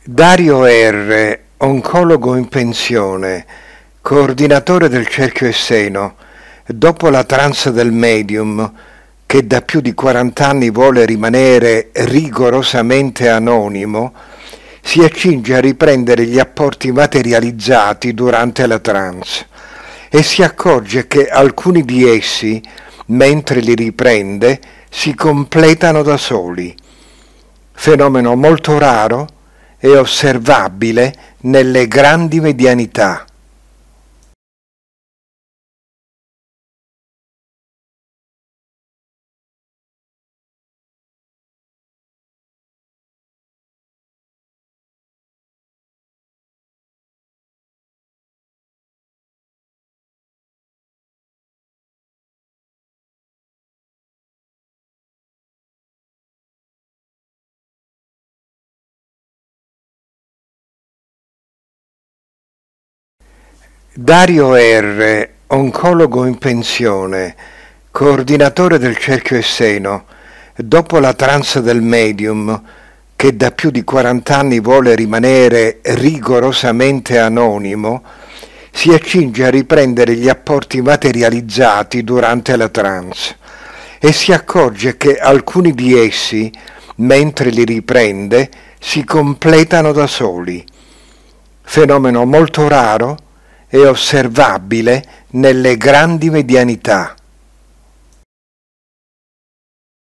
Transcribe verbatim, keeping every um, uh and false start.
Dario R., oncologo in pensione, coordinatore del Cerchio Esseno, dopo la trance del medium, che da più di quaranta anni vuole rimanere rigorosamente anonimo, si accinge a riprendere gli apporti materializzati durante la trance e si accorge che alcuni di essi, mentre li riprende, si completano da soli. Fenomeno molto raro e osservabile nelle grandi medianità. Dario R., oncologo in pensione, coordinatore del Cerchio Esseno, dopo la trance del medium, che da più di quaranta anni vuole rimanere rigorosamente anonimo, si accinge a riprendere gli apporti materializzati durante la trance e si accorge che alcuni di essi, mentre li riprende, si completano da soli. Fenomeno molto raro e osservabile nelle grandi medianità.